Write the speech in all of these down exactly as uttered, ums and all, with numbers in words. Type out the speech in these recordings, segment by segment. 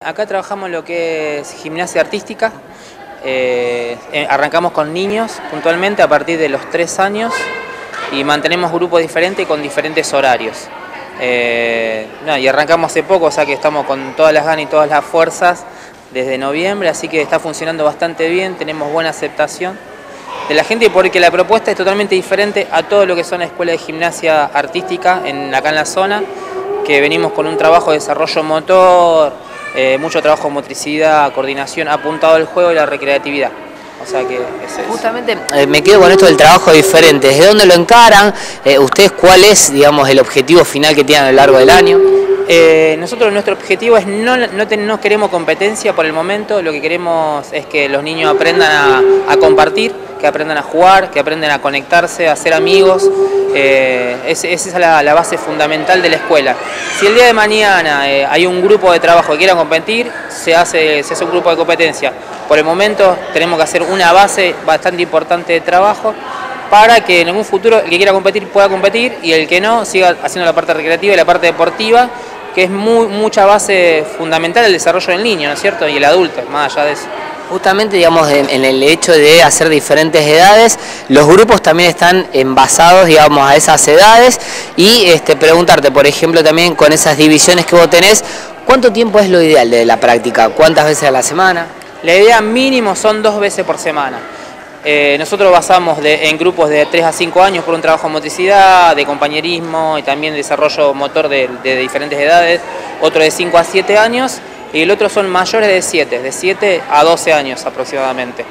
Acá trabajamos lo que es gimnasia artística, eh, arrancamos con niños puntualmente a partir de los tres años y mantenemos grupos diferentes con diferentes horarios. Eh, no, y arrancamos hace poco, o sea que estamos con todas las ganas y todas las fuerzas desde noviembre, así que está funcionando bastante bien, tenemos buena aceptación de la gente porque la propuesta es totalmente diferente a todo lo que son las escuelas de gimnasia artística en, acá en la zona, que venimos con un trabajo de desarrollo motor, Eh, mucho trabajo de motricidad, coordinación, apuntado al juego y la recreatividad. O sea que ese es. Justamente eh, me quedo con esto del trabajo diferente. ¿Desde dónde lo encaran? Eh, ¿Ustedes cuál es, digamos, el objetivo final que tienen a lo largo del año? Eh, nosotros nuestro objetivo es no, no, no queremos competencia por el momento, lo que queremos es que los niños aprendan a, a compartir, que aprendan a jugar, que aprendan a conectarse, a ser amigos. Eh, es, esa es la, la base fundamental de la escuela. Si el día de mañana eh, hay un grupo de trabajo que quiera competir, se hace, se hace un grupo de competencia. Por el momento tenemos que hacer una base bastante importante de trabajo para que en algún futuro el que quiera competir pueda competir y el que no siga haciendo la parte recreativa y la parte deportiva, que es muy, mucha base fundamental del desarrollo del niño, ¿no es cierto? Y el adulto, más allá de eso. Justamente, digamos, en, en el hecho de hacer diferentes edades, los grupos también están envasados, digamos, a esas edades y este, preguntarte, por ejemplo, también con esas divisiones que vos tenés, ¿cuánto tiempo es lo ideal de la práctica? ¿Cuántas veces a la semana? La idea mínimo son dos veces por semana. Eh, nosotros basamos de, en grupos de tres a cinco años por un trabajo de motricidad, de compañerismo y también desarrollo motor de, de diferentes edades, otro de cinco a siete años y el otro son mayores de siete, de siete a doce años aproximadamente.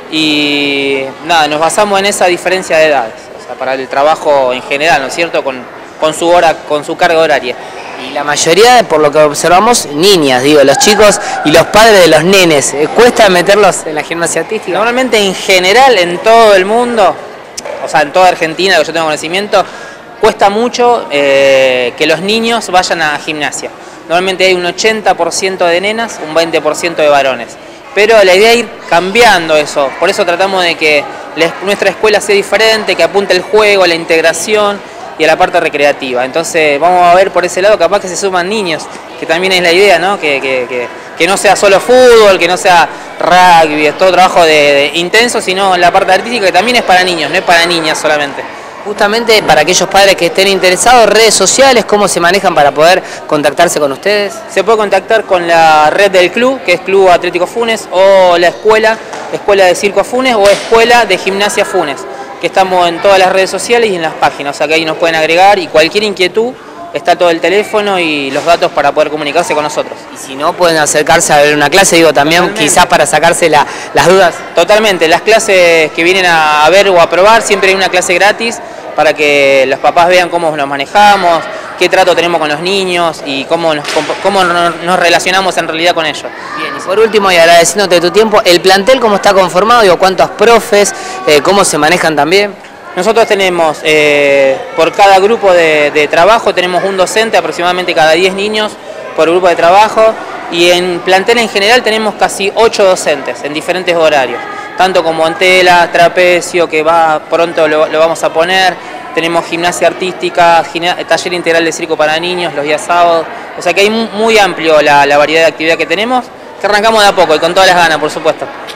Y nada, nos basamos en esa diferencia de edades, o sea, para el trabajo en general, ¿no es cierto?, con, con, su hora, con su carga horaria. Y la mayoría, por lo que observamos, niñas, digo, los chicos y los padres de los nenes, ¿cuesta meterlos en la gimnasia artística? Normalmente en general, en todo el mundo, o sea, en toda Argentina, que yo tengo conocimiento, cuesta mucho eh, que los niños vayan a gimnasia. Normalmente hay un ochenta por ciento de nenas, un veinte por ciento de varones. Pero la idea es ir cambiando eso, por eso tratamos de que nuestra escuela sea diferente, que apunte el juego, la integración y a la parte recreativa. Entonces vamos a ver por ese lado, capaz que se suman niños, que también es la idea, ¿no? Que, que, que, que no sea solo fútbol, que no sea rugby, es todo trabajo de, de intenso, sino la parte artística que también es para niños, no es para niñas solamente. Justamente para aquellos padres que estén interesados, redes sociales, ¿cómo se manejan para poder contactarse con ustedes? Se puede contactar con la red del club, que es Club Atlético Funes, o la escuela, Escuela de Circo Funes, o Escuela de Gimnasia Funes, que estamos en todas las redes sociales y en las páginas, o sea que ahí nos pueden agregar y cualquier inquietud, está todo el teléfono y los datos para poder comunicarse con nosotros. Y si no, pueden acercarse a ver una clase, digo, también Totalmente. Quizás para sacarse la, las dudas. Totalmente, las clases que vienen a ver o a probar, siempre hay una clase gratis para que los papás vean cómo nos manejamos, qué trato tenemos con los niños y cómo nos, cómo nos relacionamos en realidad con ellos. Bien, y por último, y agradeciéndote tu tiempo, ¿el plantel cómo está conformado? Digo, ¿cuántos profes? Eh, ¿Cómo se manejan también? Nosotros tenemos, eh, por cada grupo de, de trabajo, tenemos un docente, aproximadamente cada diez niños por grupo de trabajo, y en plantel en general tenemos casi ocho docentes en diferentes horarios, tanto como en tela, trapecio, que va pronto lo, lo vamos a poner, tenemos gimnasia artística, gimnasia, taller integral de circo para niños los días sábados, o sea que hay muy amplio la, la variedad de actividad que tenemos, que arrancamos de a poco y con todas las ganas, por supuesto.